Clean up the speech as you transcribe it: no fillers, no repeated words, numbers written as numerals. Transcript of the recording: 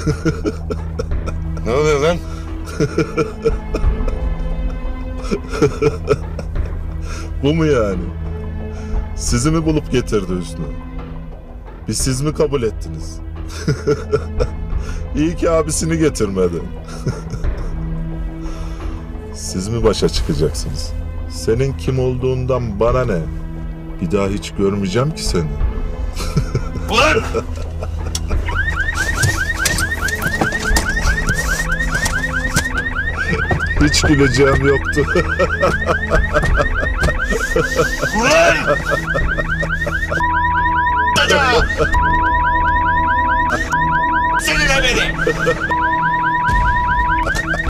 Ne oluyor lan? Bu mu yani? Sizi mi bulup getirdi Hüsnü? Biz siz mi kabul ettiniz? İyi ki abisini getirmedi. Siz mi başa çıkacaksınız? Senin kim olduğundan bana ne? Bir daha hiç görmeyeceğim ki seni. Ulan! Hiç güleceğim yoktu. Ulan! Seni de beni!